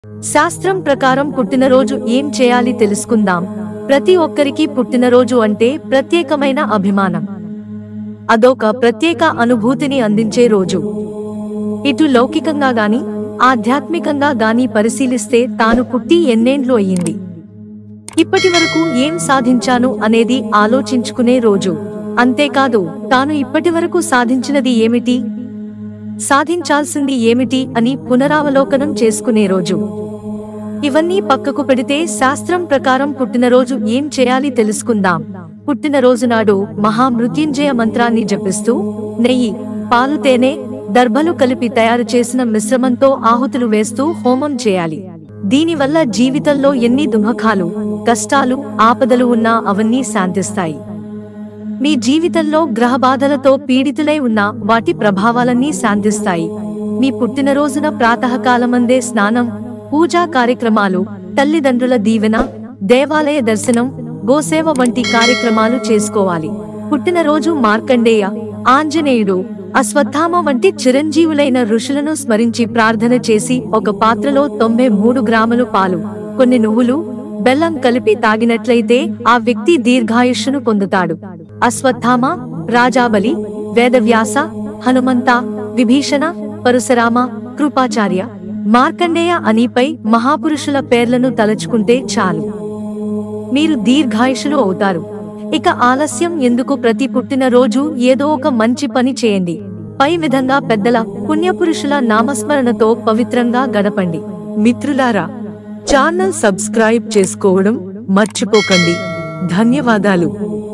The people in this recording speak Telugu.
శాస్త్రం ప్రకారం పుట్టినరోజు ఏం చేయాలి తెలుసుకుందాం. ప్రతి ఒక్కరికి పుట్టినరోజు అంటే ప్రత్యేకమైన అభిమానం. అదొక ప్రత్యేక అనుభూతిని అందించే రోజు. ఇటు లౌకికంగా గాని ఆధ్యాత్మికంగా గాని పరిశీలిస్తే తాను పుట్టి ఎన్నేండ్లు అయ్యింది, ఇప్పటివరకు ఏం సాధించాను అనేది ఆలోచించుకునే రోజు. అంతేకాదు తాను ఇప్పటివరకు సాధించినది ఏమిటి, సాధించాల్సింది ఏమిటి అని పునరావలోకనం చేసుకునే రోజు. ఇవన్నీ పక్కకు పెడితే శాస్త్రం ప్రకారం పుట్టినరోజు ఏం చేయాలి తెలుసుకుందాం. పుట్టినరోజు నాడు మహామృత్యుంజయ మంత్రాన్ని జపిస్తూ నెయ్యి, పాలు, తేనె, దర్భలు కలిపి తయారు చేసిన మిశ్రమంతో ఆహుతులు వేస్తూ హోమం చేయాలి. దీనివల్ల జీవితంలో ఎన్ని దుఃఖాలు, కష్టాలు, ఆపదలు ఉన్నా అవన్నీ శాంతిస్తాయి. మీ జీవితంలో గ్రహబాధలతో పీడితులై ఉన్న వాటి ప్రభావాలన్నీ శాంతిస్తాయి. మీ పుట్టినరోజున ప్రాతకాలమందే స్నానం, పూజా కార్యక్రమాలు, తల్లిదండ్రుల దీవెన, దేవాలయ దర్శనం, గోసేవ వంటి కార్యక్రమాలు చేసుకోవాలి. పుట్టినరోజు మార్కండేయ, ఆంజనేయుడు, అశ్వత్థామ వంటి చిరంజీవులైన ఋషులను స్మరించి ప్రార్థన చేసి ఒక పాత్రలో 93 గ్రాములు పాలు, కొన్ని నువ్వులు, బెల్లం కలిపి తాగినట్లయితే ఆ వ్యక్తి దీర్ఘాయుష్ను పొందుతాడు. అశ్వత్థామ, రాజాబలి, వేదవ్యాస, హనుమంత, విభీషణ, పరశురామ, కృపాచార్య, మార్కండేయ అనిపై మహాపురుషుల పేర్లను తలచుకుంటే చాలు, మీరు దీర్ఘాయుషులు అవుతారు. ఇక ఆలస్యం ఎందుకు, ప్రతి పుట్టినరోజు ఏదో ఒక మంచి పని చేయండి. పై విధంగా పెద్దల, పుణ్యపురుషుల నామస్మరణతో పవిత్రంగా గడపండి. మిత్రులారా, ఛానల్ సబ్స్క్రైబ్ చేసుకోవడం మర్చిపోకండి. ధన్యవాదాలు.